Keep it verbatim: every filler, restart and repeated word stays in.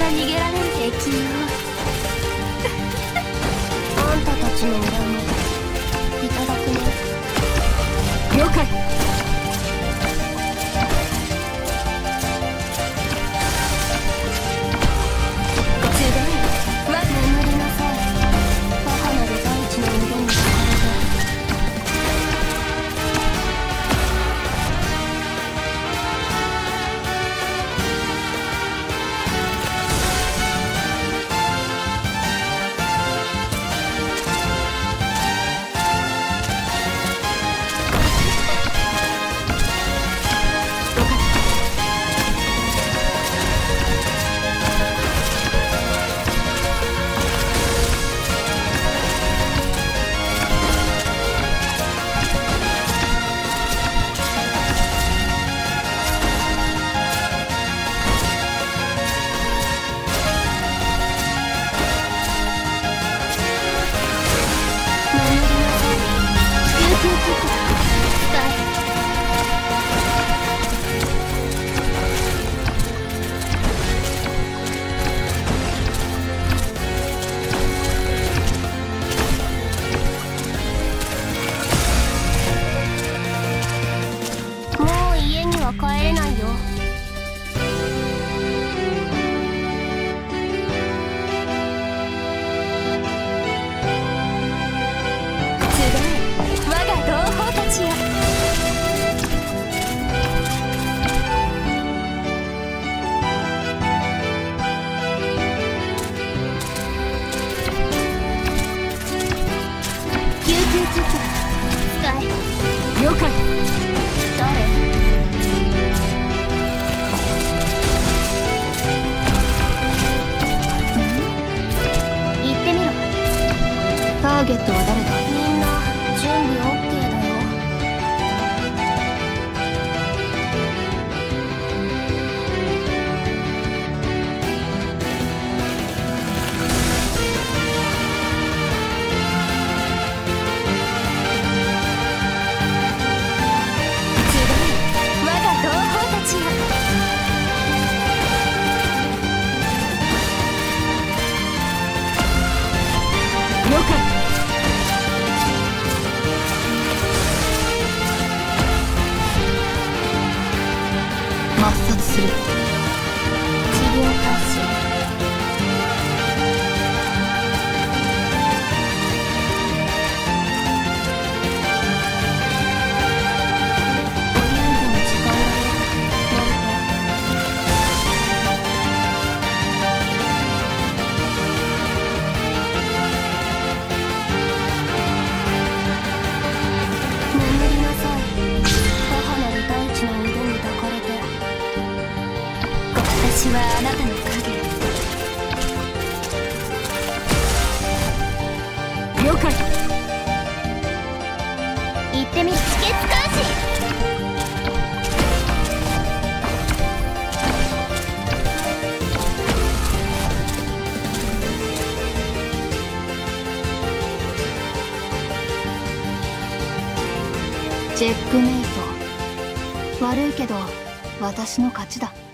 逃げられる敵よ。あんたたちの恨みいただくね。 了解。 帰れないよ。集え我が同胞たちよ。救急キット使え。 了解。 誰？ターゲットは誰だ？みんな準備 オーケー だよ。集え我が同胞たちよ。 了解。抹殺する。 治療開始。お遊戯の時間だよ。眠りなさい。母なる大地の腕に抱かれて。私はあなたの影。 了解。 行ってみる。止血開始。 チェックメイト。悪いけど私の勝ちだ。